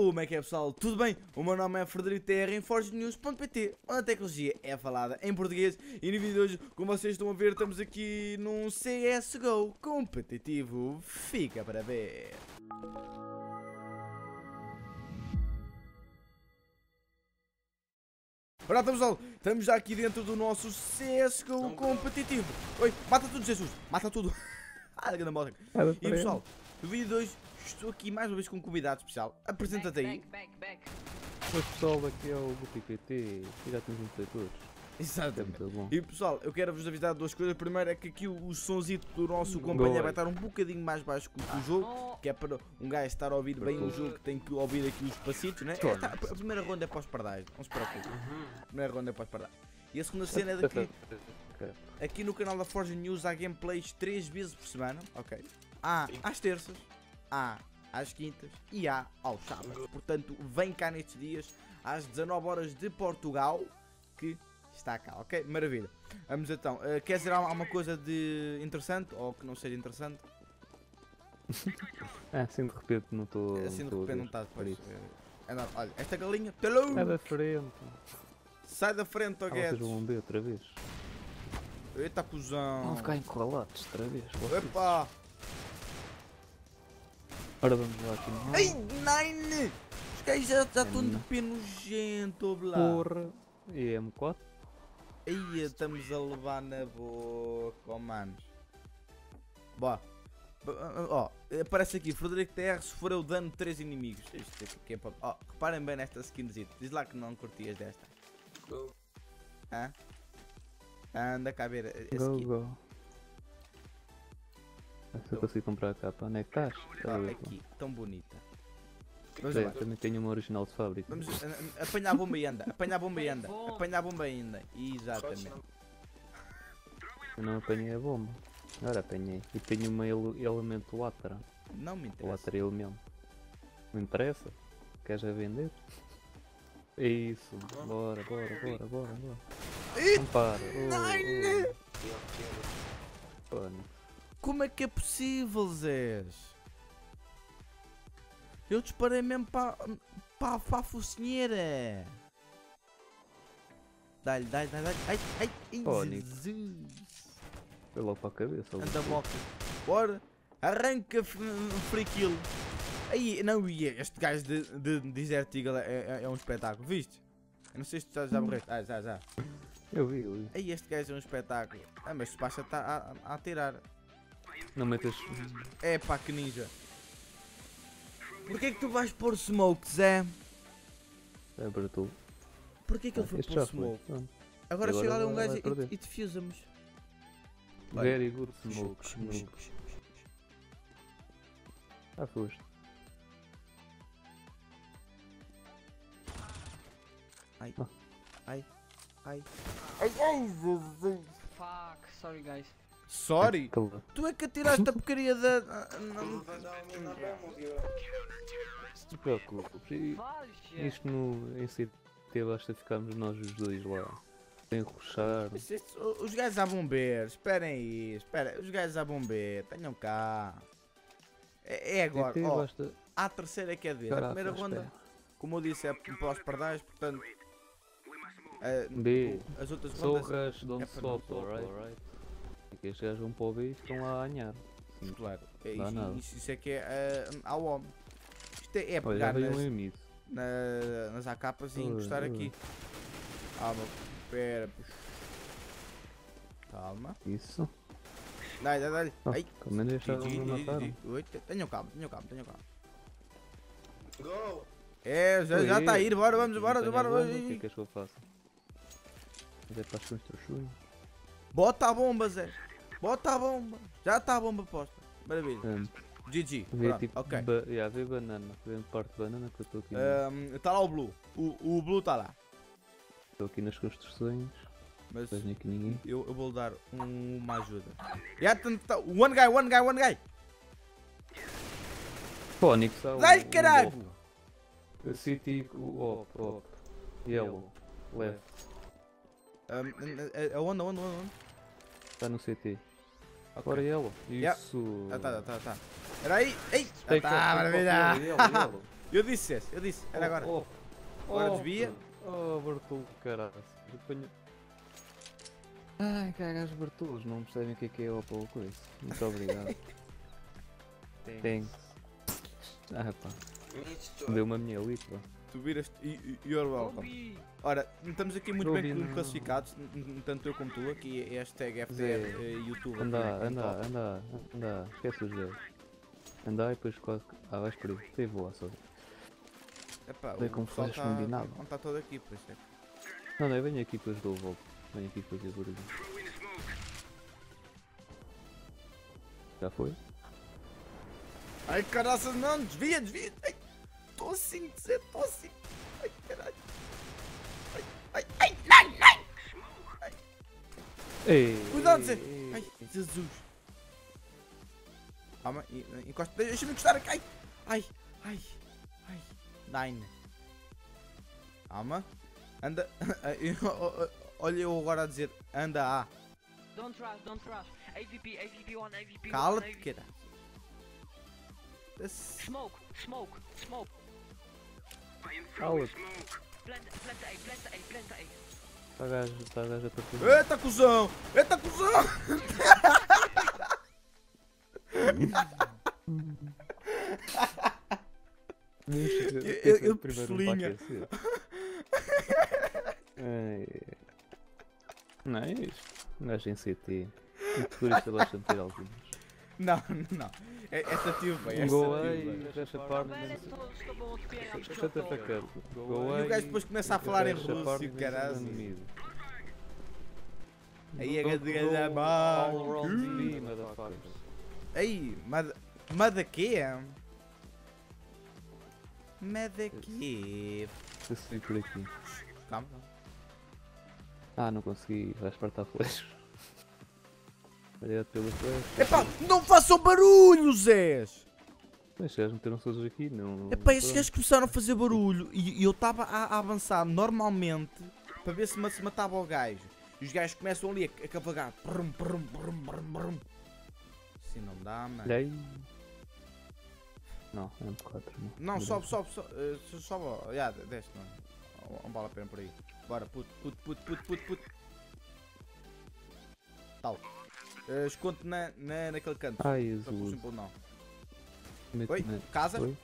Como é que é, pessoal? Tudo bem? O meu nome é Frederico TR em ForgeNews.pt, onde a tecnologia é falada em português. E no vídeo de hoje, como vocês estão a ver, estamos aqui num CSGO competitivo. Fica para ver. Pronto, pessoal, estamos já aqui dentro do nosso CSGO competitivo. Oi, mata tudo, Jesus, mata tudo. Grande moda. E pessoal, no vídeo de hoje estou aqui mais uma vez com um convidado especial. Apresenta-te aí. Oi pessoal, aqui é o BukiPT e já temos todos. Exatamente. É muito bom. E pessoal, eu quero vos avisar de duas coisas. Primeiro é que aqui o sonzito do nosso companheiro vai estar um bocadinho mais baixo que o jogo, que é para um gajo estar a ouvir bem o jogo, que tem que ouvir aqui os passitos, né? A primeira ronda é para os pardais, não se preocupe. A primeira ronda é para os pardais. E a segunda cena é daqui. Aqui no canal da Forge News há gameplays 3 vezes por semana, ok? Há às terças, há às quintas e há aos sábados. Portanto, vem cá nestes dias às 19 horas de Portugal, que está cá, ok? Maravilha. Vamos então. Quer dizer alguma coisa de interessante ou que não seja interessante? Assim de repente não estou. Assim de repente não está depois. Isso. Olha, esta galinha. Sai da frente. Sai da frente, ó Vocês Guedes. vão ver outra vez. Eita, cuzão. Vão ficar encurralados outra vez. Epa! Ora vamos lá aqui no. Ai, Nine! Os gajos já estão de pé nojento, blá. Porra. E M4? Aí estamos a levar na boca, oh manos. Boa. Ó, aparece aqui, Frederico TR sofreu dano de 3 inimigos. Isto aqui é para... Ó, reparem bem nesta skinzita. Diz lá que não curtias desta. Hã? Anda cá a ver a skin. Go. Se eu consigo comprar a capa, onde é que estás? Ó, aqui, tão bonita. Vamos É, lá. também tenho uma original de fábrica. Vamos apanhar a bomba e anda. Apanhar a bomba e anda. Apanhar a bomba e anda. Exatamente. Eu não apanhei a bomba. Agora apanhei. E tenho uma elemento lateral. Não me interessa. Lateral elemento. Não interessa? Queres a vender? É isso. Bora. Não para. Como é que é possível, Zés? Eu disparei mesmo para a focinheira. Dá-lhe. Ai, Fónico. Jesus. Foi logo para a cabeça. Anda moca. Bora. Arranca free kill. Aí, não, e este gajo de Desert Eagle é um espetáculo, viste? Eu não sei se tu já morreste. Ah, já. Eu vi. Aí este gajo é um espetáculo. Ah, mas o Pacha está a atirar. Não metas. É pá, que ninja. Porquê que tu vais pôr smoke, Zé? É para tu. Porquê que ele foi Este pôr já foi. smoke? Pronto. Agora chega lá um vai gajo perder. e defusamos. Very good smoke. Ah, foste. Ai, Jesus. Fuck, sorry guys. Sorry? Cala. Tu é que atiraste a porcaria da... Não te preocupes. Várzea. Isto no em CT basta ficarmos nós os dois lá. Sem ruxar. Os gajos a bombeiro, esperem aí, espera. Os gajos a bombeiro, tenham cá. É agora, CT ó. basta. A terceira é que é de ver. A Caraca, primeira ronda, espera. como eu disse, é para os pardais, portanto... B. As outras So rondas... rush, don't é para stop, não stop, alright? E que estes gajos vão para o B e ficam lá a anhar. Claro, Dá nada. isso é que é ao homem. Isto é Olha, já pegar veio um amigo. nas AKs e encostar aqui. Calma, pera. Calma. Isso. Dá-lhe. Oh, Ai. como é que deixaram de me matar? Oi, tenham calma. Go! É, já está a ir, bora, vamos, bora. O que é que és que eu faço? Mas é para as construções. Bota a bomba, Zé. Bota a bomba. Já está a bomba posta. Maravilha. GG. Vê Pronto, tipo. ok. Vê banana. Vê parte de banana que eu estou aqui. Está lá o Blue. O Blue está lá. Estou aqui nas construções. Mas Não vejo aqui ninguém. eu vou dar uma ajuda. Já tá. One guy. Fónix, há Dá-lhe caralho. City, op. Yellow. Left. Aonde? Está no CT. Ok. Fora yellow. Yeah. Isso. Tá. Espera aí. Ei. Take Tá, off, maravilha. yellow. Eu disse, era agora. Agora desvia. Oh, Bartolo, caralho. Ai, cagas Bartolos, não percebem o que é Opal coisa. Muito obrigado. Thanks. Ah pá. Deu-me a minha elite, pá. Tu viras. You're welcome. Obi! Ora, estamos aqui muito Obi, bem não. classificados, tanto eu como tu, aqui é hashtag FTR YouTube. Anda. Esquece os dedos. Andar e depois quase. Ah, vais por aí. Teve boa só. Epá, Vê como pessoal fazes combinado. não está todo aqui, por isso é. Não, eu venho aqui depois dou o volta. Venho aqui fazer barulho. Já foi? Ai caraças, não, desvia. Estou assim, estou assim. Ai caralho. Ai. Ei! Cuidado, Zé. Ai, Jesus. Calma, encosta, deixa-me encostar aqui. Ai. Nine. Calma. Anda. Olha eu agora a dizer, anda A. Don't rush. AVP 1, AVP 1. Cala-te, cara. Smoke. Cala-te! Plant A. Está a gajo a partir. Eita cuzão! Eu pistolinha. Não é isto. Um gajo em CT. Um terrorista bastante ter alguns. Não. Essa tive bem, Go away, fecha a parte. Estou bom a copiar. Shut the fuck up. Go E away. o gajo depois começa a falar em fecha a russo parte e e vem caralho. no inimigo. Aí é Don't grande go grande all around me, motherfuckers. Aí, mada quê? Mada quê? Eu subi por aqui. Calma. Ah, não consegui. Vai espartar flash. Olha pela flash. Epá, não façam barulho, Zés! Mas se eles meteram-se todos aqui, não. Epá, esses gajos começaram a fazer barulho e eu estava a avançar normalmente para ver se matava o gajo. E os gajos começam ali a cavalgar. Brum. Assim não dá, mano. Olha aí. Não, M4 não. Não, sobe. Já, desce, não vale a pena por aí. Bora, puto. Tal. Esconde naquele canto. Ai, Só por Jesus. simples não. Mete- Oi, mete- casa? Oi?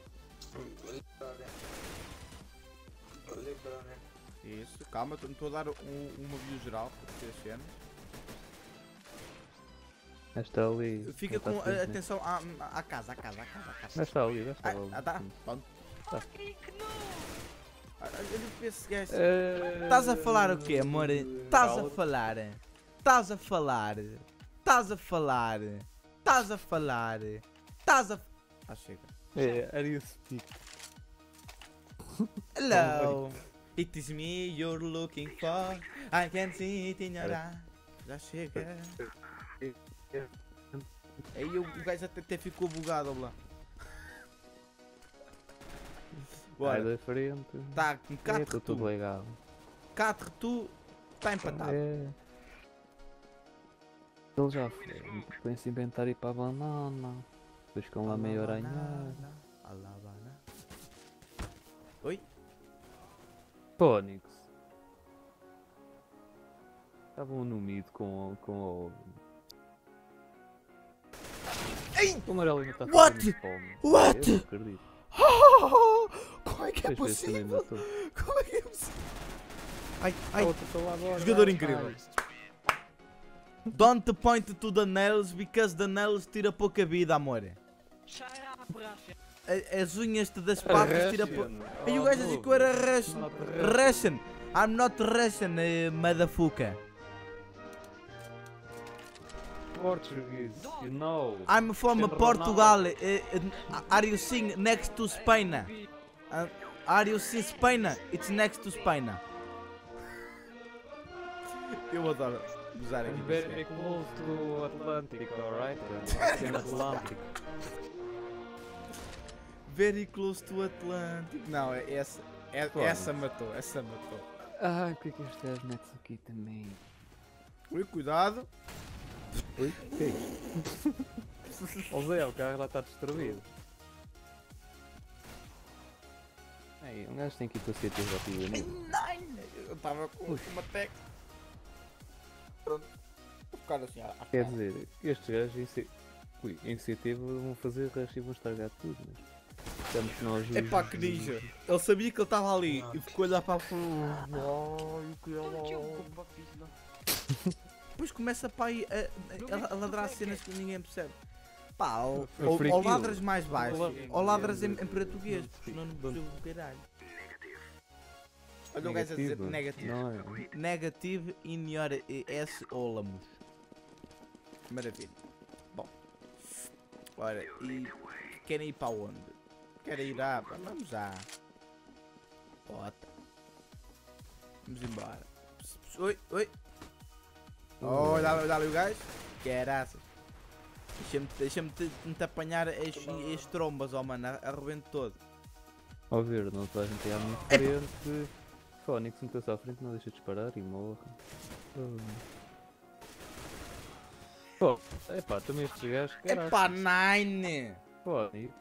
Isso, calma, estou a dar uma view geral para ter as cenas. Esta ali. Fica Está com à frente, né? atenção à casa. Mas está ali, já está ali. Tá, Sim. pronto. Que não! Olha para esse gajo. Eh, Estás a falar o quê, amor? Estás a falar. Ah, chega. Are you speak? Hello. It is me you're looking for. I can see it in your eyes. Já chega. Aí o gajo até ficou bugado lá. Vai Bora. da frente. Tá com Está 4 tudo tu. legal. 4 tu. Está empatado. É. Ele já foi. Põe-se inventar ir para a banana. Depois ficam lá meio aranhados. Alabana. Oi? Pónix. Estavam no mid com o. Ei! O amarelo ainda está What? fazendo fome. What? Eu não acredito. Como é que é Depois vê se também possível? matou. Como é que é possível? Ai, A ai. outra está lá agora. Jogador Ai, incrível. Don't point to the nails because the nails tira pouca vida, amor. Shut up, Russia. As unhas das patas tira pouca. Russian. Aí o Oh, gajo dizia que eu era Russian. Not Russian. Russian. I'm not Russian, motherfucker. Portuguese, you know. I'm from Cristiano Portugal. Ronaldo. Are you seeing next to Spain? Are you seeing Spain? It's next to Spain. Eu adoro usar aqui. Very close to Atlantic, alright? Ocean Atlantic. Very close to Atlantic. Não, essa matou. Ai, porque é que este gajo mete aqui também? Ui, cuidado. Oi? O que é isto? Ó Zé, o carro lá está destruído. Ai, um gajo tem que ir para CT rapidamente. Eu estava com uma tech. Pronto. Vou ficar assim à Quer cara. dizer, estes gajos em CT vão fazer rush e vão estragar tudo, mas estamos nós os... Epá, que ninja. Ele sabia que ele estava ali e ficou a olhar para a frente. Depois começa para aí a ladrar cenas que ninguém percebe. Pá, ou ladras mais baixo, ou ladras em português, porque senão não percebo o caralho. Olha o gajo a dizer negativo. Não é? Negative in your S Olamos. Maravilha. Bom. Ora, e querem ir para onde? Querem ir à... Vamos já. Bota. Vamos embora. Oi, oi. Oh, dá ali o gajo. Caraças. Deixa-me te apanhar as trombas, oh mano, arrebento todo. Ao ver, não vais meter à minha frente. Fónix meteu-se à frente, não deixa de disparar e morre. Pô, epá, também estes gajos. Epá, Nine! Fónix.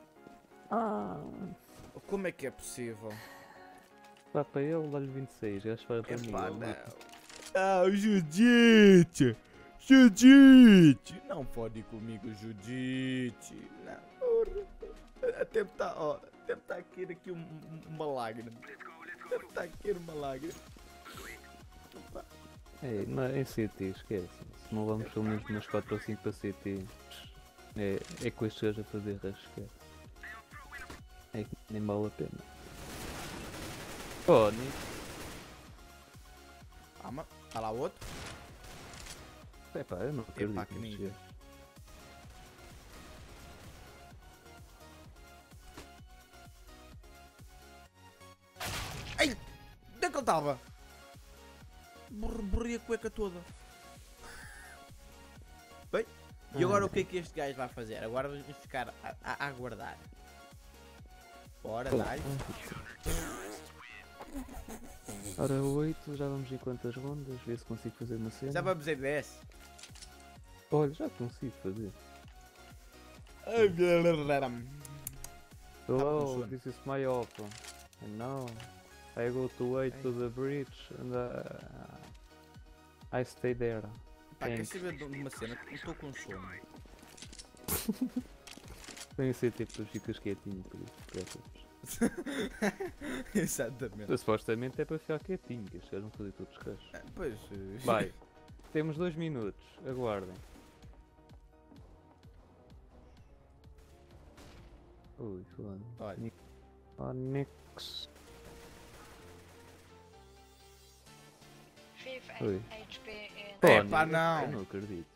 Como é que é possível? Vá para ele, dá-lhe 26, gajo para mim. Epá, não. Ah, o Judite! Judite! Não pode ir comigo, Judite! Não, porra. Até está, ó, até está aqui uma lágrima. Até está aqui uma lágrima. É, mas em CT, esquece. Se não vamos pelo menos umas 4 ou 5 para CT, é com estes gajos a fazer rush, esquece. É que nem vale a pena. Fónix. Calma, está lá o outro. Epá, eu não acredito Epá, que nestes ninja. gajos. Ai! Onde é que ele estava? Borrei a cueca toda. Bem, e agora o que é que este gajo vai fazer? Agora vamos ficar a aguardar. Bora, dá-lhe. Ora 8, já vamos em quantas rondas? Ver se consigo fazer uma cena. Já vamos em 10. Olha, já consigo fazer. Hello, sono. this is my offer. And now I go to wait to the bridge and I stay there. Pá, queres Thanks. saber de uma cena? Eu estou com sono. Tem a ser tipo, tu ficas quietinho por isso, preocupas. Exatamente. Supostamente é para ficar quietinho, que estes gajos vão fazer todos os cachos. Pois. Vai, temos 2 minutos, aguardem. Ui, fulano. Olha. Onyx. 5 Oi. HP in. É, Onyx, pá, não. Eu não acredito.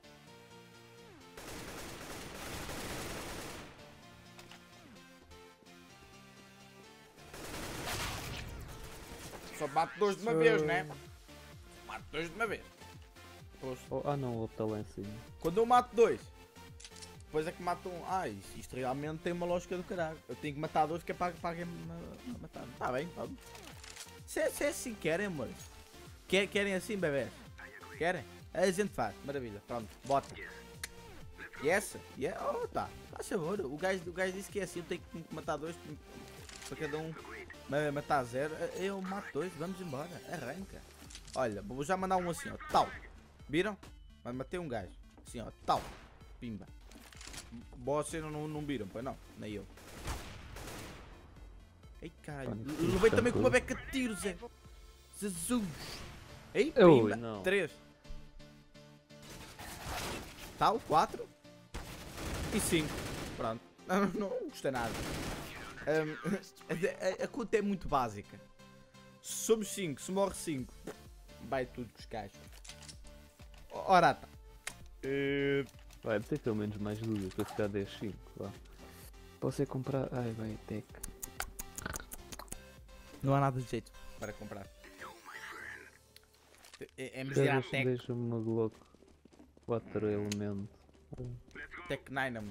Só bate dois de uma vez, né? Mato dois de uma vez. Poxa. Oh, não, o outro está lá em cima. Quando eu mato dois, depois é que mato um. Ah, isto realmente tem uma lógica do caralho. Eu tenho que matar dois que é para alguém me matar. Tá bem, vamos. Se é assim que querem, amor. Querem assim, bebês? Querem? A gente faz, maravilha. Pronto, bota. Yes? Yeah? Oh, tá. Faz favor. O gajo disse que é assim. Eu tenho que matar dois para cada um matar zero. Eu mato dois, vamos embora. Arranca. Olha, vou já mandar um assim, ó. Tal. Viram? Mas matei um gajo. Assim, ó. Tal. Pimba. Vocês não viram, pois não? Nem eu. Ei, caralho. Levei também com uma beca de tiro, Zé. Jesus. Ei, Ui, pimba. não. 3. Tal, 4. E 5. Pronto. Não gostei nada. A conta é muito básica. Se somos 5, se morre 5, vai tudo com os cachos. Ora tá. Vai ter pelo menos mais duas para ficar 10-5. Vá. Posso é comprar. Ai, vai, tech. Não há nada de jeito para comprar. É miserar Tech. Deixa-me no Glock 4 elementos. Tech Dynamos.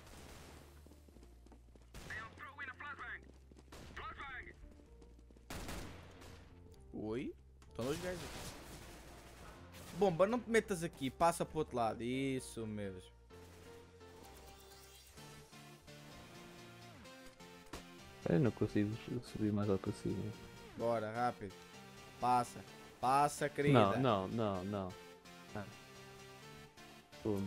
Oi? Estão dois gajos. Bomba, não te metas aqui, passa para o outro lado. Isso mesmo. Eu não consigo subir mais lá para cima. Bora, rápido. Passa. Passa, querida. Não. Ah. Pum.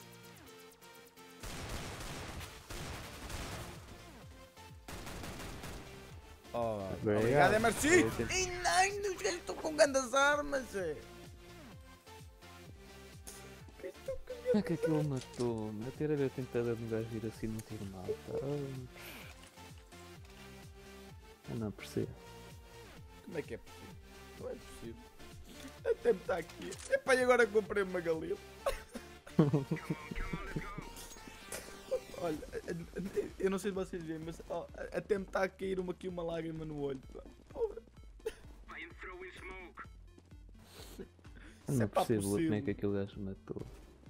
Oh, Obrigado. obrigado, Emerci! Eu tento- Ei, não, os gajos estão com grandes armas, é. Como é que aquilo matou-me? A ter a ver tentada de um gajo vir assim no tiro mata. Eu não percebo. Como é que é possível? Não é possível. Até me está aqui. Epá, e agora comprei uma galila. Olha, eu não sei se vocês veem, mas até me está a cair aqui uma lágrima no olho. Porra. Eu Isso não é pá percebo como é possível. que aquele gajo matou.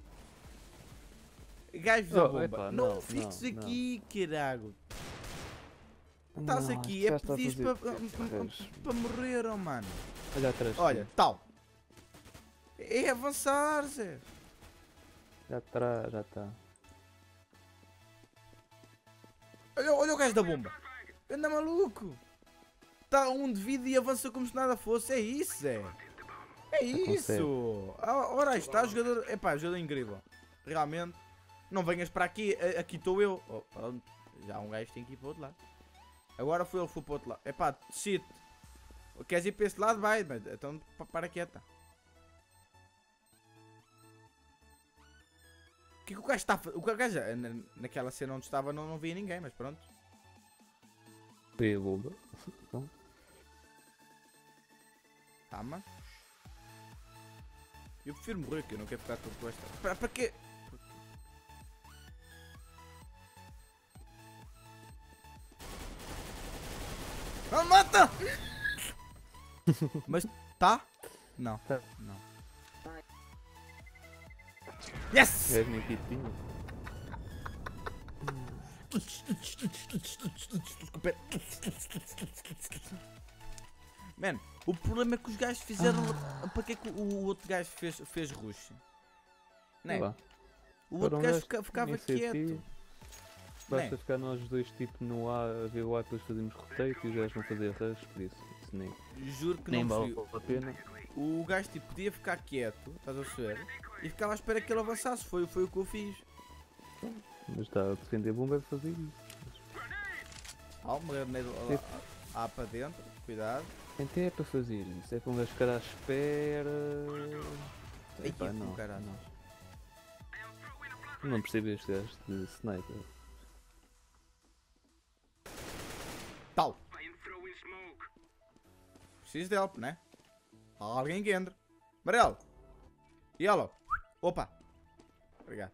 Gajos da Oh, bomba. epá, não não, fiques não, aqui, carago. Estás Não, aqui, este é gajo está a pedis fazer- para morrer, oh mano. Olha atrás. de Olha, ti. tal. É avançar, Zé. Já atrás, já está. Olha o gajo da bomba. Anda maluco. Está um de vida e avança como se nada fosse. É isso, Zé. É isso. Ora, aí está, jogador. Epá, jogador incrível. Realmente. Não venhas para aqui. Aqui estou eu. Oh, pronto. Já um gajo tem que ir para o outro lado. Agora foi ele que foi para o outro lado. Epá, shit. Queres ir para esse lado? Vai. Mas, então para quieta. O que é que o gajo está a fazer? O gajo naquela cena onde estava não via ninguém, mas pronto. Foi a bomba. Então, Calma. Eu prefiro morrer, que eu não quero ficar com esta. Para quê? Não mata! Mas tá? Não. Tá. Não. Yes! és nem pitinho. Man, o problema é que os gajos fizeram. Para que é que o outro gajo fez rush? Não é? Vá. O outro Para um gajo gajo ficava iniciativa. quieto. Basta Né? ficar nós dois tipo no A a ver o A, depois fazemos rotate e os gajos vão fazer rush, por isso nem, Juro que nem não vale percebi. a pena. O gajo tipo, podia ficar quieto, estás a perceber? E ficava à espera que ele avançasse. Foi o que eu fiz. Mas está a defender a bomba é fazer isso. Calma, granada lá para dentro. Cuidado. Até é para fazer isso, é para um gajo ficar à espera. Ai, Epá, que não, caralho. não percebo este gajo de sniper. Tal. Preciso de help, né? Há alguém que entra. Amarelo. Yellow. Opa. Obrigado.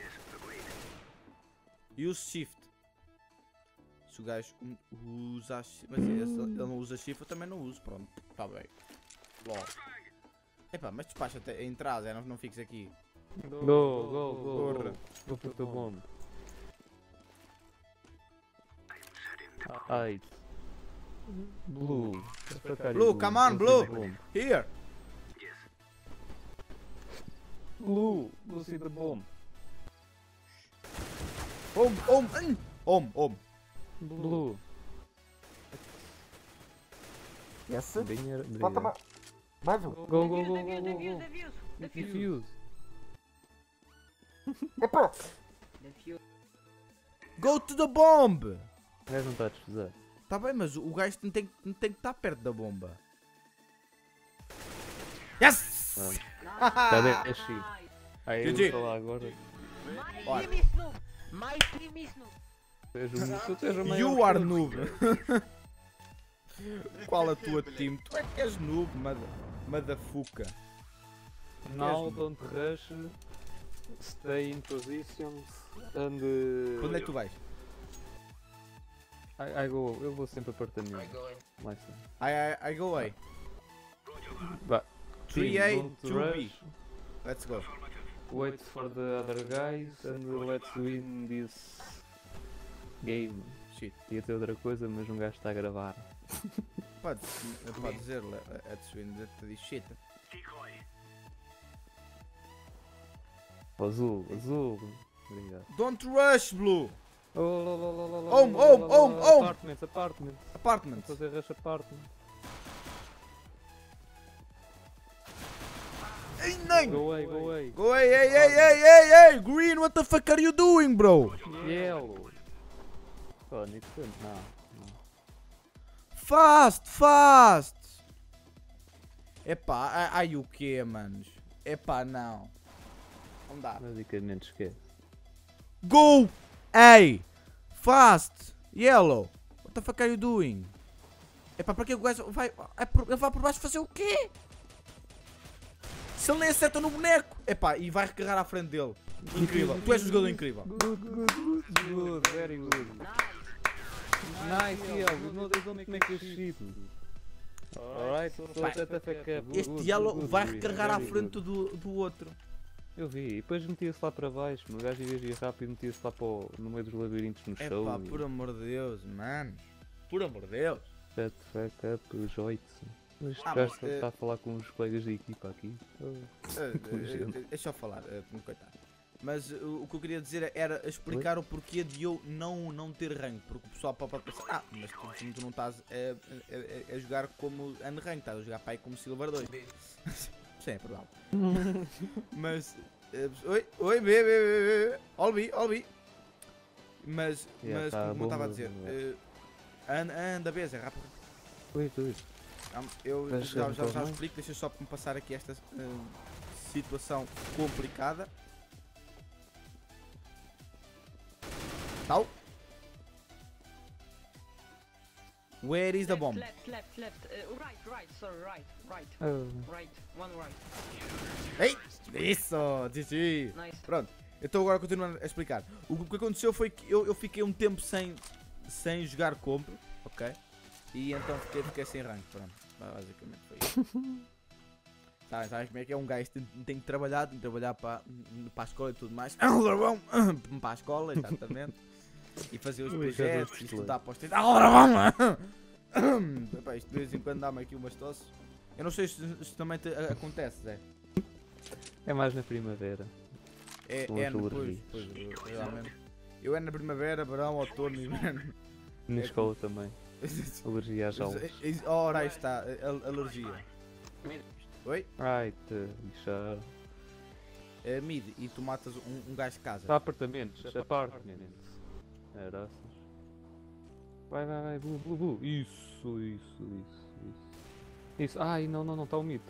Use shift. Se o gajo usa shift. Mas ele não usa shift, eu também não uso. Pronto. Tá bem. Logo. Epá, mas despacha até em trás, não fiques aqui. Go. Corra. Go for the bomb. Ai. Blue. Blue, come on, Blue. Here. Blue see the bomb. Om. Blue. Yes. Dinheiro. Bota mais um. Go. Defuse. Defuse. Epá! Defuse. Go to the bomb. O gajo não está a desfusar. Tá bem, mas o gajo não tem que estar perto da bomba. Yes! Está bem, é chique. Aí eu GG. vou falar agora. My Olha. team is noob. My team is noob. Tu és o maior You are que eu. noob. Qual a tua team? Tu é que és noob, motherfucker. Now don't rush. Stay in positions and. Para onde é que tu vais? Eu vou sempre apartamento. Mais I go away. Vá. 3A, Don't 2B. rush, Let's go. wait for the other guys and let's win this game. Shit. Ia ter outra coisa, mas um gajo está a gravar. Pode dizer, let's win the shit. Azul. Obrigado. Don't rush, Blue. Home. Apartment. Fazer rush apartment. Ei, nem! Go away. Go away, hey! Green, what the fuck are you doing, bro? Yellow. Oh, Nick, não. Fast! Epá, ai o que, manos? Epá, não. Não dá. Basicamente esquece. Go! Hey! Fast! Yellow! What the fuck are you doing? Epá, para que o gajo vai... Ele vai por baixo fazer o quê? Se ele nem acerta no boneco! Epá, e vai recarregar à frente dele. Incrível. Tu és um jogador incrível. Good, very good. Nice, Yellow. No, they don't make this shit. Alright, so shut the fuck up. Este Yellow vai recarregar à frente do outro. Eu vi, e depois metia-se lá para baixo, o gajo ia rápido e metia-se lá no meio dos labirintos no chão. Epá, por amor de Deus, mano. Por amor de Deus. Shut the fuck up, os 8. Mas este mas, gajo está a falar com os colegas da equipa aqui. Deixa eu falar, coitado. Mas o que eu queria dizer era explicar o porquê de eu não ter rank. Porque o pessoal pode pensar, mas tu não estás a jogar como unrank, estás a jogar para aí como Silver 2. Sim, é provável. Mas. Oi, bebê. Olbi. Mas como eu estava a dizer, anda, beza, rápido. Oi. Eu já explico, deixa só me passar aqui esta situação complicada. Tal. Where is the bomb? Left. Right. Sorry, right. Right. One right. Ei! Isso! GG! Nice. Pronto, eu estou agora continuando a explicar. O que aconteceu foi que eu fiquei um tempo sem jogar compro, ok? E então fiquei sem rank, pronto. Basicamente foi isso. Sabes como é que é? Um gajo tem que trabalhar para a escola e tudo mais. Para a escola, exatamente. E fazer os projetos e estudar para os testes. Isto de vez em quando dá-me aqui umas tosses. Eu não sei se também acontece, Zé. É mais na primavera. É depois, realmente. Eu é na primavera, verão, outono e inverno. Na escola também. Alergia às aulas. Ora, aí está, alergia. Oi? Right, lixar. Mid, e tu matas um gajo de casa. Apartamentos. Graças. Vai, bu. Isso. Ai, não, está o mid.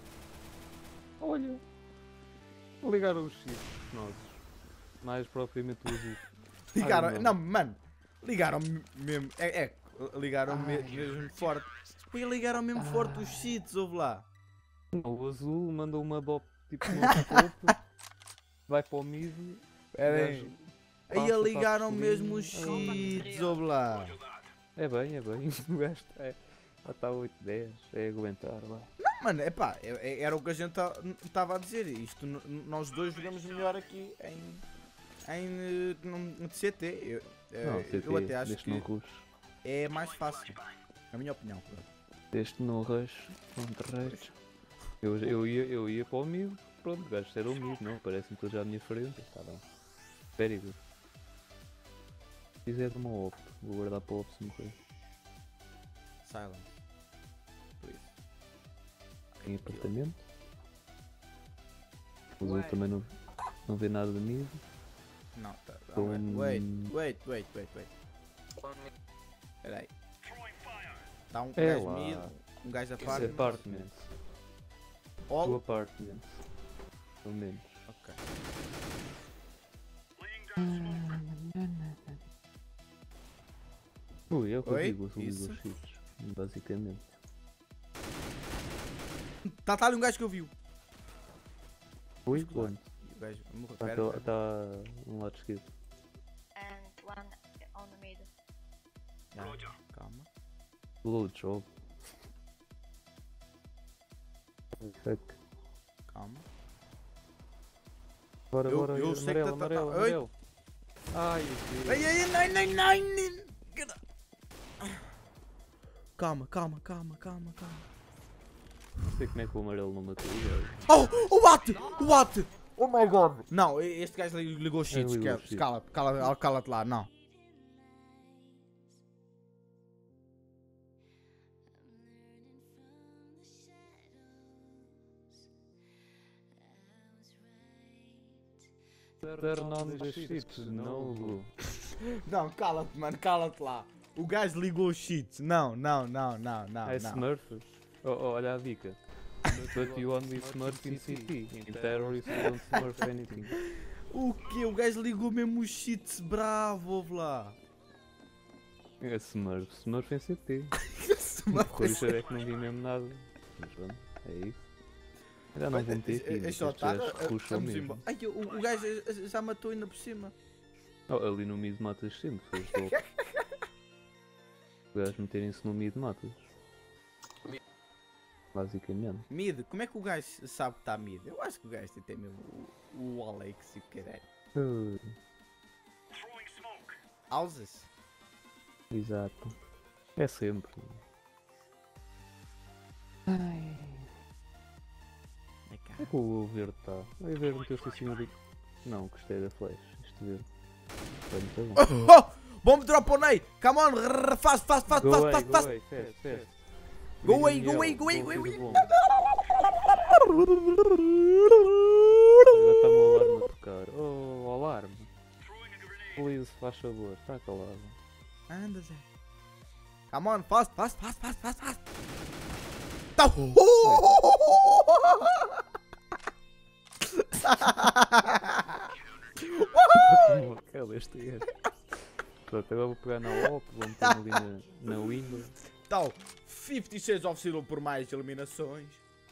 Olha. Ligaram os chips, nossos. Mais propriamente o azul. Ligaram, não, mano. Ligaram mesmo, ligaram mesmo forte. Ligaram mesmo forte os cheats, ouve lá. O azul mandou uma bop tipo no topo. Vai para o mid. Peraí. Aí ligaram mesmo os cheats, ouve lá. É bem. O gajo está 8-10, é aguentar lá. Não, mano, era o que a gente estava a dizer. Isto, nós dois jogamos melhor aqui em CT. Eu até acho que é mais fácil. É a minha opinião. Este no rush, contra rush. Eu ia para o mid, pronto, o gajo era o mid, não, parece-me que já à minha frente. Está bem. Very good. Se fizer de uma op, vou guardar para o op se morrer. Silence. Por isso. Em apartamento. O azul também não vê nada de mid. Não, tá. Wait. Peraí. Está um gajo mid, um gajo apartment. All? Do apartment. Pelo menos. Ok. É o que eu digo, os cheats, basicamente. Tá ali um gajo que eu vi. Oi, onde? O gajo morreu. Está no lado esquerdo. And one on the middle. Calma. Low job. Fuck. Calma. Bora, eu sei que amarelo. Ai, Ai, Calma. Não sei como é que o amarelo não matou o gajo. Oh, o What? Oh my god! Não, este gajo ligou os cheats. Cala-te lá, não. Turn on the shit, no. Não, cala-te, mano, cala-te lá. O gajo ligou os cheats. Não. É Smurf. Olha a dica. But you only smurf in CT. In terrorist you don't smurf anything. O quê? O gajo ligou mesmo os cheats, bravo, ouve lá. É Smurf em CT. Smurf Depois é que não vi mesmo nada. Mas pronto, é isso. Já não vou meter aqui. É só estes estar. gajos rusham Vamos mesmo. embora. Ai, o gajo já matou ainda por cima. Oh, ali no mid matas sempre, fez louco. Os gajos meterem-se no mid matas. Basicamente. Mid, como é que o gajo sabe que está mid? Eu acho que o gajo tem mesmo o Alex e o caralho. Houses? Exato. É sempre. Ai. É cá. Como é que o verde está? O verde meteu-se acima do. Não, gostei da flash. Este verde. Foi muito bom. Bomb drop on A! Come on! Fast! Go away, go away, fast, fast. Go away, Winning go away, yell, go away, go go away. bom. Agora está-me o alarme a tocar. Oh, alarme. Please, faz favor, está calado. Anda, Zé. Come on, fast! Tá. Aquela este é. Pronto, agora vou pegar na OP, vou meter ali na Windows. Tal, 56 ofereceram por mais eliminações.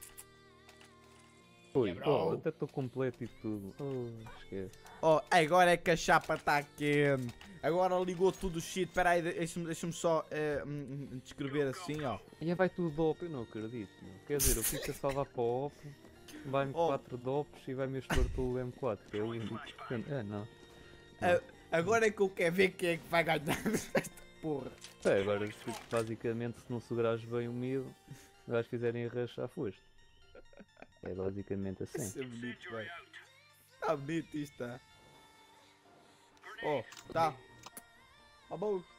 Oi, até estou completo e tudo. Oh, esquece. Oh, agora é que a chapa está quente. Agora ligou tudo o shit. Espera aí, deixa-me só descrever assim, ó. E aí vai tudo DOP, eu não acredito. Meu. Quer dizer, eu fico a salvar para o OP, vai-me 4 DOPs e vai-me expor pelo M4. É lindo. Não. Agora é que eu quero ver quem é que vai ganhar esta porra. É, agora, basicamente, se não segurares bem o medo, os gajos fizerem a rush à foste. É basicamente assim. Isso é bonito, velho. Está bonito isto, tá? Oh, tá. A bosta.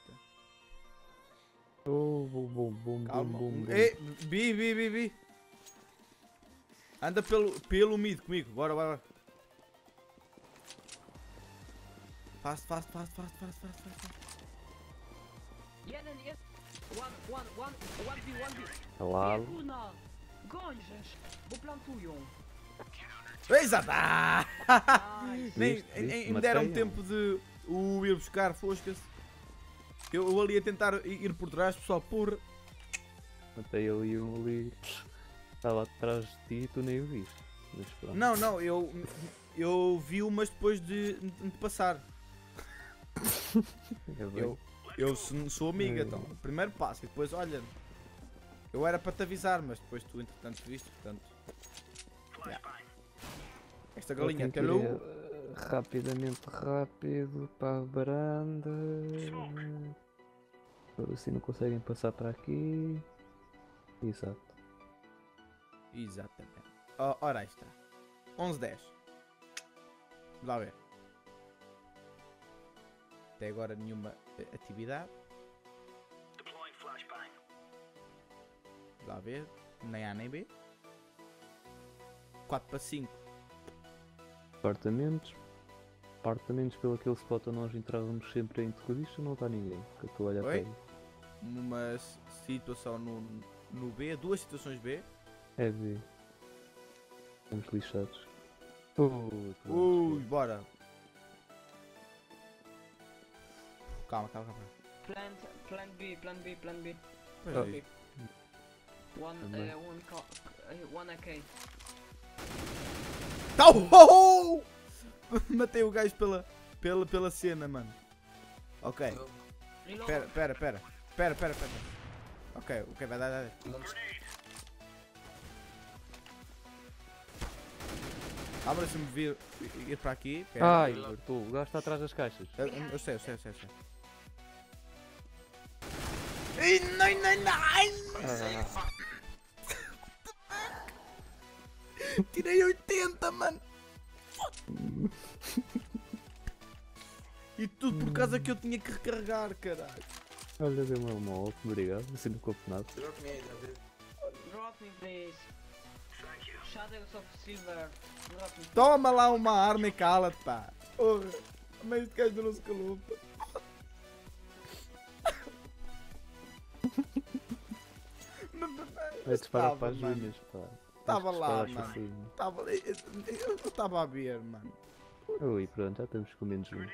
Oh, bum. Calma. Ei, bi. Anda pelo mid comigo. Bora. Fast. Yes. 1v. Calado. Una. Gonjas. Vou plantują. Exato! Nice. Nem me deram tempo de o ir buscar, foscas. Eu ali a tentar ir por trás, pessoal, porra. Matei ali um ali. Estava atrás de ti e tu nem o viste. Mas pronto. Não, eu vi-o, mas depois de passar. É bem. Eu sou amiga, então. Primeiro passo e depois, olha. Eu era para te avisar, mas depois tu entretanto viste, portanto. Yeah. Esta galinha calhou. Rápido para a varanda. Assim não conseguem passar para aqui. Exato. Exatamente. Ora aí está. 11-10. Vamos lá ver. Até agora nenhuma atividade. Vamos lá ver. Nem A nem B. 4 para 5. Apartamentos pelo aquele spot onde nós entrávamos sempre em terrorista, não está ninguém. Que eu estou a olhar para Oi? aí. Uma situação no B. 2 situações B. É B. Estamos lixados. Ui, bora. Calma. Plan B. Pois Oh. é. One AK. Oh! Matei o gajo pela cena, mano. Ok. Reload. Pera. Ok, vai dar. Deixa-me ir para aqui. Pera. Ai, Arthur, o gajo está atrás das caixas. Eu sei. Ai, não. Tirei 80, mano. E tudo por causa que eu tinha que recarregar, caralho. Olha, deu-me uma off, obrigado. Assim não compro nada. Drop me, please. Shadows of Silver. Drop me. Toma lá uma arma e cala-te, pá. Porra, mas este gajo não se calou, pá. Vai disparar para as Estava, mano. unhas, pá. Estava Vais lá, disparar mano. assim. Eu estava a ver, mano. Ui, pronto, já estamos com menos um.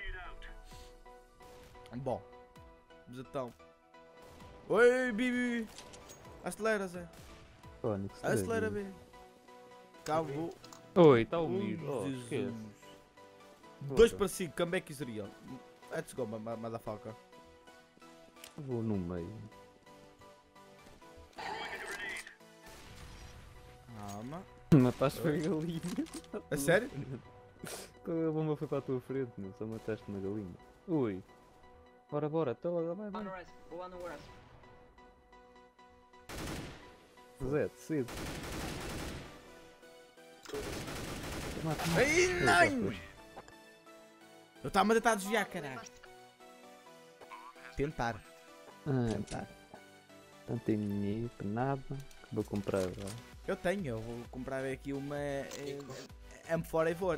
Bom, mas então. Oi, Bibi! Acelera, Zé. Fónix, Acelera, Bibi. Cá vou. Oi, está o Ui, mid. Oh, Jesus. esquece. 2 para 5, comeback is real. Let's go, motherfucker. Vou no meio. Calma. Mataste foi a galinha. A sério? A bomba foi para a tua frente, meu. Só mataste uma galinha. Ui. Bora, bora. Então, vai, One vai. rest. One rest. Zé, cedo. Mata, mata. Ai, Ui, já não! foste. Eu estava a tentar desviar, caralho. Tentar. Ah, não tenho dinheiro para nada. Vou comprar agora. Eu vou comprar aqui uma M4A4.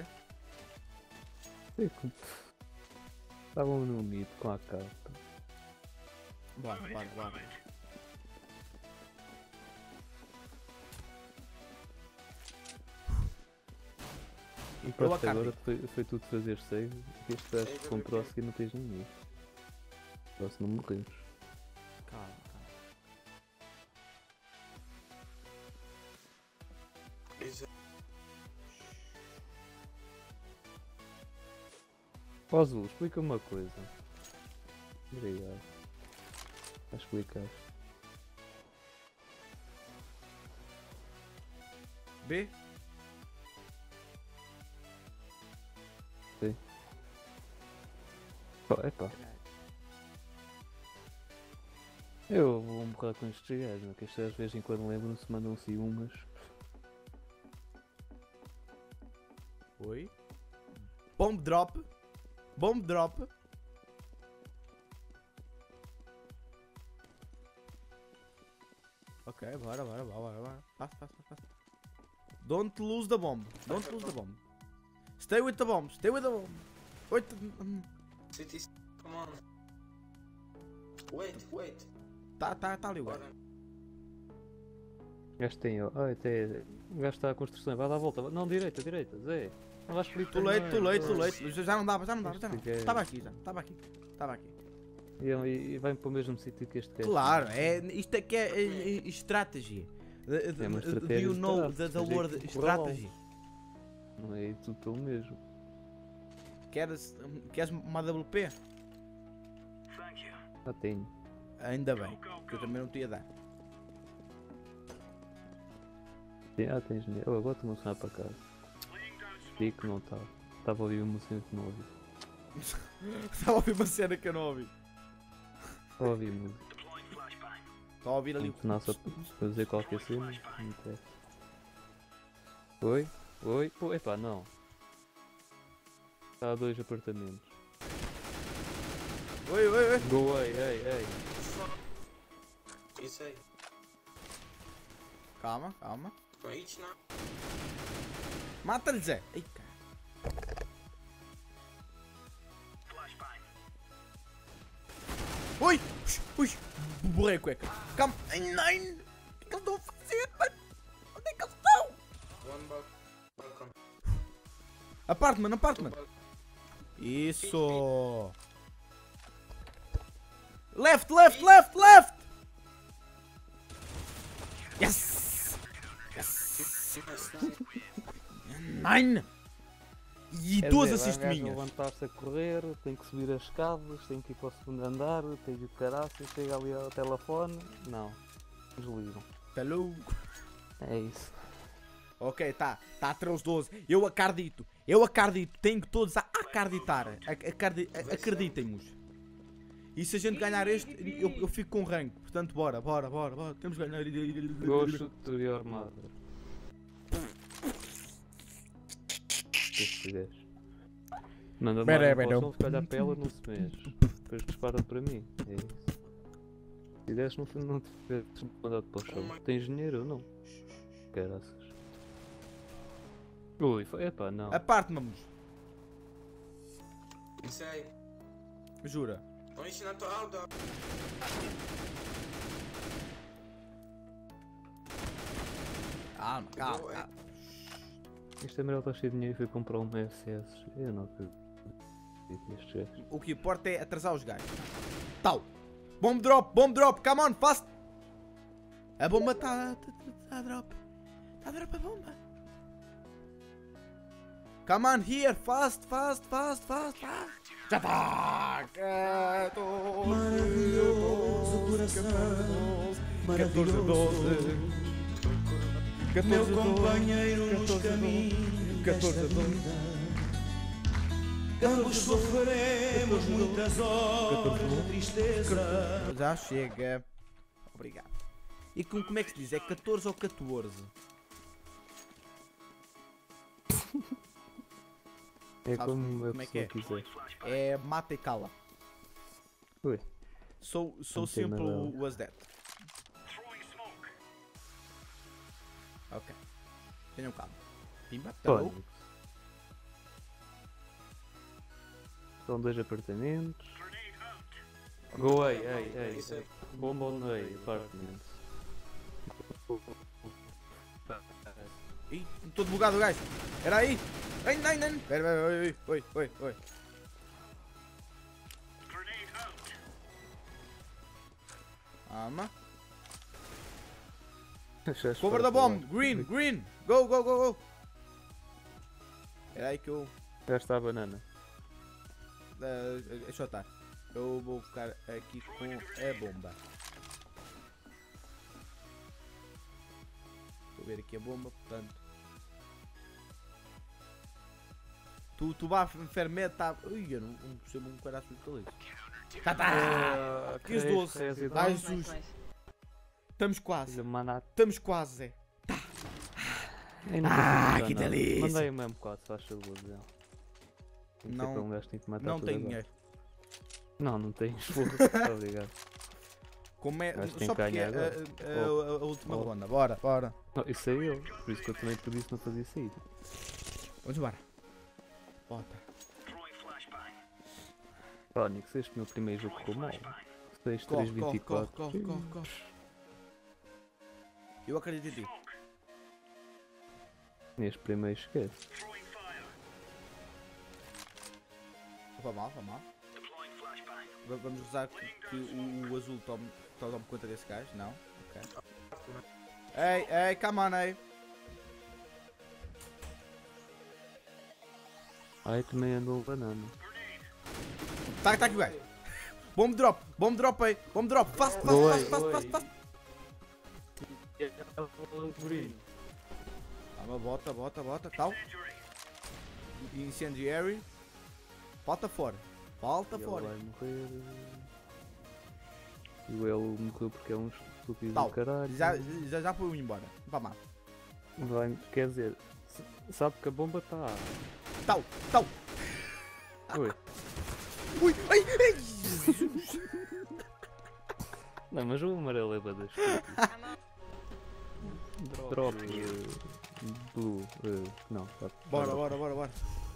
Estavam no mid com a carta. Bora. E Eu pronto, acabo. agora foi tudo fazer save. Este gajo que comprou a seguir não tens ninguém. Só se não morremos. Calma. Ó Azul, explica-me uma coisa. Obrigado. A explicar. B? Oh, epá. Eu vou morrer com estes gajos, meu, que estes gajos de vez em quando lembram-se, mandam-se umas. Oi? Bomb drop. Ok, bora. Passa. Don't lose the bomb. Stay with the bomb. City, come on. Wait. Tá ali o gajo. O gajo tem. O gajo está a construção, vai dar a volta. Não, direita, Zé. Não vais feliz. Too late. Já não dava. Estava aqui. E vai para o mesmo sítio que este gajo. Claro, isto é que é estratégia. É uma Do estratégia you de know draft, the mas é word que strategy? Não é tudo pelo mesmo. Queres uma WP? Já tenho. Ainda bem, que eu também não te ia dar. Tens dinheiro. Agora estou a emocionar para casa. Digo que não estava. Estava a ouvir uma música que não ouvi. Estava a ouvir uma cena que eu não ouvi. Estava a ouvir música. Estava a ouvir ali. Não, só para dizer qualquer cena. Não interessa. Oi. Pô, epá, não. Está a 2 apartamentos. Oi. Go away, ei. Isso aí. Calma. Com each now. Mata-lhe, Zé. Ei, cara. Ui. Borrei a cueca. Calma. Ai, não. O que é que eles estão a fazer, mano? Onde é que eles estão? One balcon. Apartment. Isso. Left. Yes. Nine. E Quer duas dizer, assist vai um gajo minhas. levantar-se a correr, tem que subir as escadas, tem que ir para o segundo andar, tem de caraças, chega ali ao telefone. Não. Desligam. Tá louco. É isso. Ok, tá 13-12. Eu acredito. Tenho que todos a acreditar. Acreditem-nos. E se a gente ganhar este, eu fico com rank. Portanto, bora. Temos que ganhar. Gosto de teoria armada. Este gajo. Manda mais Pera, uma poção, se calhar para ela não se mexe. Depois dispara para mim. É isso. Se desse não tivesse mandado para o chão. Tens dinheiro ou não? Caraças. Ui, foi. Epá, não. Aparte-me. Isso aí. Jura? Estão ensinando a auto. Calma, calma, calma. Este Amarelo está cheio de dinheiro e foi comprar um SS. Eu não acredito nestes gajos. O que importa é atrasar os gajos. Tal. Bomb drop, come on, fast. A bomba está a drop. Está a drop a bomba. Come on here, fast. Já está. Maravilhoso coração, 14, 12. 14, meu 12. companheiro nos 14, 12. caminhos 14, desta 12. vida. Ambos sofreremos muitas horas de tristeza. Já chega. Obrigado. E como é que se diz? É 14 ou 14? É Sabes como a como é que pessoa é? quiser. É mata e cala. Ui. So Não tem simple nada. was that. Ok. Tenham calma. Pimba, hello. Olha. São 2 apartamentos. Go away, ei. Isso é. Bomba on the way, apartments. Ih, todo bugado o gajo. Era aí. Ai, não. Pera, oi. Calma. Cover the bomb. Green. Go. Era aí que eu... Já está a banana. deixa eu estar. Eu vou ficar aqui com a bomba. Vou ver aqui a bomba, portanto. Tu vai enfermeiro, tá. Ui, eu não percebo um caraço de talento. Tá! 15-12. Ai, Nice, Jesus. nice. Estamos quase. Manato. Zé. Que delícia. Mandei o mesmo 4, faz favor, Zé. Não- Um gajo que tem que matar Não tudo tenho agora. dinheiro. Não tens. Obrigado. Como é? Mas tem Só que porque ganhar é agora. a última Oh. ronda. Bora. Não, isso é eu. Por isso que eu também te disse não fazia saída. Vamos embora. Bota. Onyx, este meu primeiro jogo correu mal. 6, 3, Corre. 24. Eu acredito em ti. Neste primeiro esquece. Foi mal. Vamos usar que o azul tome conta desse gajo? Não? Ok. Ei, come on, ei. Ai, também andou banana. Tá aqui o gajo. Bomb drop aí. Bomb drop. Fast. Calma, bota. Tal. Incendiary. Falta fora. Ele vai morrer. E o Elo morreu porque é um estúpido Tal. do caralho. Já foi embora. Vá mal. Vai, quer dizer, sabe que a bomba está. Tal. Ui. Ui, ai. Não, mas o amarelo é badas. Drop. Blue. Não, tá. Bora.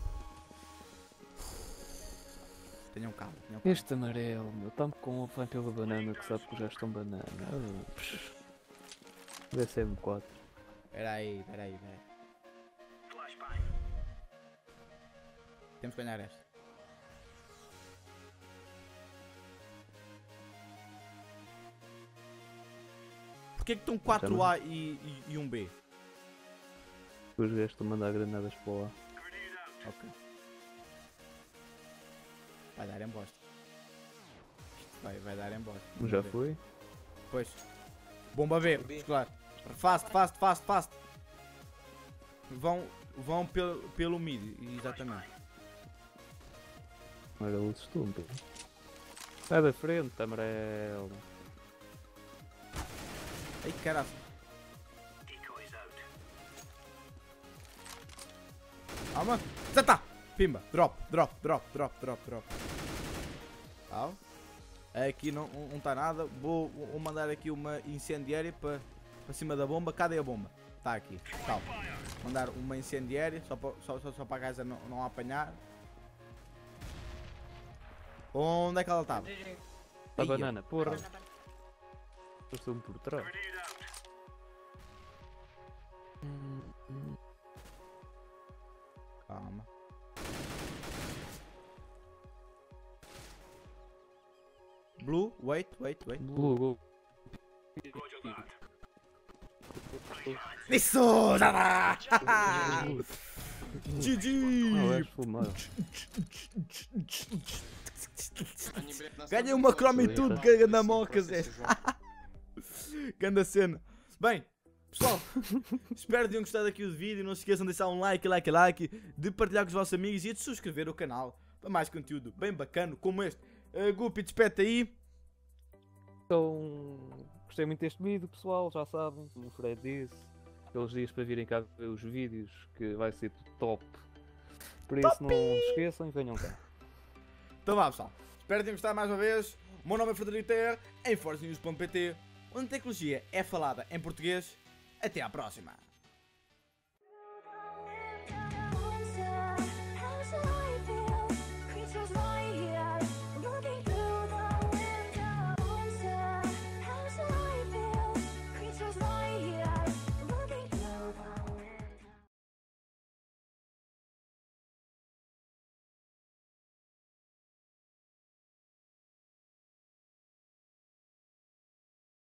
Tenham calma. Este amarelo, meu, está-me com o fã pela banana que sabe que já estão banana. Deve ser M4. Espera aí. Temos que ganhar esta. Porquê que estão 4A e 1B? Os gajos estão a mandar granadas para lá. Ok. Vai dar em bosta. Vai dar em bosta. Vamos Já ver. foi? Pois. Bomba B, claro. Fast. Vão pelo mid, exatamente. Amarelo de estúpido. Sai da frente, amarelo. Ai, caralho. Calma. Já tá. Pimba. Drop. Au. Aqui não está nada. Vou mandar aqui uma incendiária para cima da bomba. Cadê a bomba? Está aqui. Tal. Mandar uma incendiária só para a gaja não apanhar. Onde é que ela estava? A banana, porra. Passou-me por trás. Calma. Blue, wait. Blue. Isso! Já dá! GG! Não, és fumado. Ganhei uma croma e tudo, que ganda moca, Zé. Ganda cena. Bem, pessoal, espero que tenham gostado aqui do vídeo. Não se esqueçam de deixar um like, de partilhar com os vossos amigos e de subscrever o canal para mais conteúdo bem bacana como este. Guppy, despete aí. Então, gostei muito deste vídeo, pessoal. Já sabem, como o Fred disse, aqueles dias para virem cá ver os vídeos, que vai ser top. Por isso, não se esqueçam e venham cá. Então vá, pessoal. Espero que tenham gostado mais uma vez. O meu nome é Frederico Ter, em forcenews.pt, onde a tecnologia é falada em português. Até à próxima.